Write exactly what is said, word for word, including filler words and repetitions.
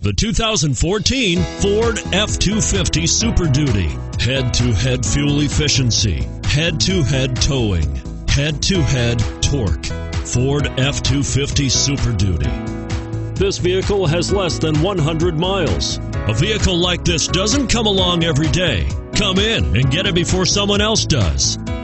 The two thousand fourteen Ford F two fifty Super Duty. Head-to-head fuel efficiency, head-to-head towing, head-to-head torque. Ford F two fifty Super Duty. This vehicle has less than one hundred miles. A vehicle like this doesn't come along every day. Come in and get it before someone else does.